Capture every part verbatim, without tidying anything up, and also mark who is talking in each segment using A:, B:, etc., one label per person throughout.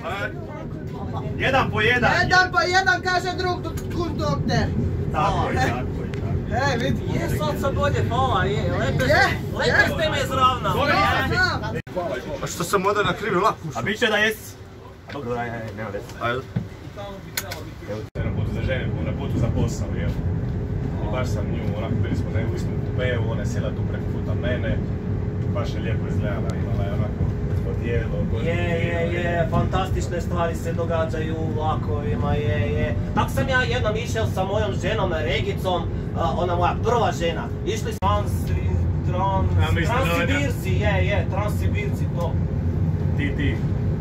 A: Jedan po jedan.
B: Jedan po jedan kaže drug kondukter.
A: Tako je, tako je.
B: Ej, vidi.
C: Je, sad sam bolje, hvala, je. Lepe ste me zravnali.
D: A što sam onda na krivi lak ušao?
A: A bit će da jesi. Dobro, aj, aj, nema veze.
D: Ajde.
A: Evo, na putu za ženevku, na putu za posao, jel? I baš sam nju, onako bili smo u istom kupeu, ona je sjela tu preko puta mene. Baš je lijepo izgledala, imala je onako odijelo.
C: Je, je, je, fantastične stvari se događaju u vlakovima, je, je. Tak sam ja jednom išel sa mojom ženom Regicom, ona moja prva žena. Išli smo trans, trans, Transsibirci, je, je, Transsibirci, to.
A: Ti, ti.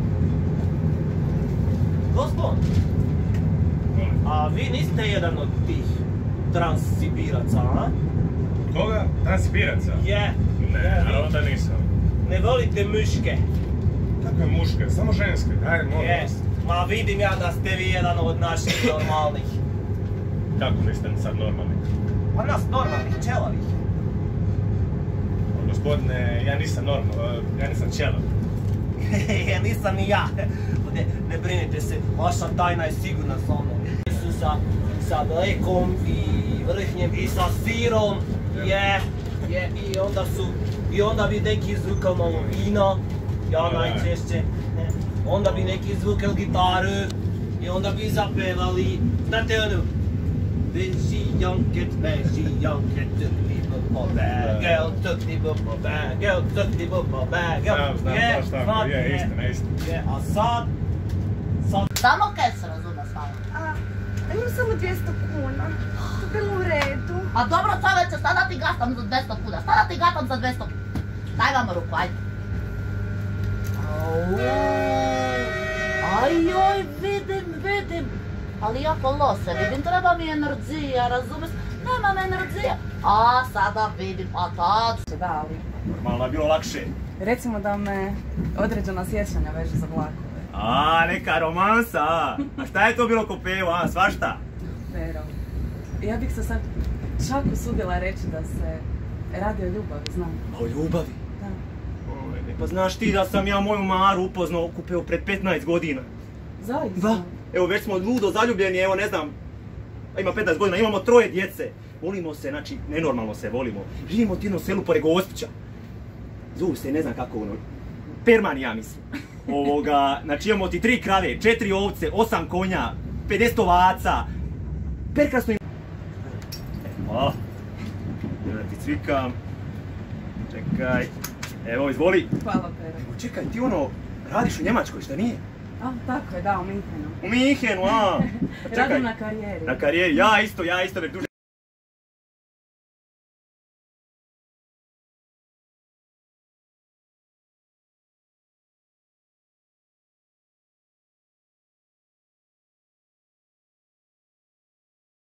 C: Gospod, a vi niste jedan od tih Transsibiraca, a?
A: Koga? Transsibiraca?
C: Je.
A: Ne, naravno da nisam.
C: Ne volite muške?
A: Kakve muške? Samo ženske, ajde, molim vas.
C: Ma vidim ja da ste vi jedan od naših normalnih.
A: Kako niste sad normalni?
C: Pa nas normalnih, čelavih.
A: Gospodine, ja nisam normalan, ja nisam čelav.
C: Ja nisam ni ja. Ne, ne brinite se, vaša tajna je sigurna sa mnom. Su sa, sa mlekom i vrhnjem i sa sirom. Je, je, i onda su, i onda bi neki izvukal malo vina. Ja najčešće. Ne. Onda bi neki izvukal gitaru. I onda bi zapevali. Znate ono? Vežijanket, vežijanket, tukti bubo bagel, tukti bubo bagel, tukti bubo bagel.
A: Znam, znam, baš tako, je, istina, istina.
C: Je, a sad, sad...
E: Samo kaj se razume s vama?
F: A, imam samo dvjesto kuna. To bilo u redu.
E: A dobro čoveče, šta da ti gatam za dvjesto kuna? Šta da ti gatam za dvjesto kuna? Daj vam ruku, ajde. Ajoj, vidim, vidim. Ali jako loše vidim, treba mi energija, razumiješ? Nemam energija. A sada vidim, a tad...
F: Da, ali
A: Normalno je bilo lakše.
F: recimo da me određena sjećanja veže za vlakove.
A: A, neka romansa, a šta je to bilo ko pevo, a, svašta?
F: Pero, ja bih se sad čak usudila reći da se radi o ljubavi, znam.
A: O ljubavi?
F: Da.
A: Oj, pa znaš ti da sam ja moju Maru upoznao kupeo pred petnaest godina?
F: Zaista?
A: Da. Evo, već smo ludo zaljubljeni, evo ne znam, ima petnaest godina, imamo troje djece. Volimo se, znači, nenormalno se volimo. Živimo u jednom selu pored Gospića. Zovu se, ne znam kako ono, Perman ja mislim. Ovoga, znači imamo ti tri krave, četiri ovce, osam konja, pedeset ovaca. Prekrasno im... Evo, evo da ti cvikam. Čekaj, evo izvoli.
F: Hvala, Pero.
A: Evo čekaj, ti ono, radiš u Njemačkoj, šta nije?
F: A, tako je, da, u Minhenu.
A: U Minhenu, a?
F: Radim na karijeri.
A: Na karijeri, ja isto, ja isto već duže.